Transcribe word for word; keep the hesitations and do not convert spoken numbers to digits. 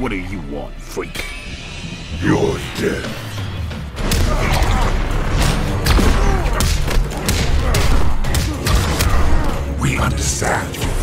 What do you want, freak? You're dead. We understand you.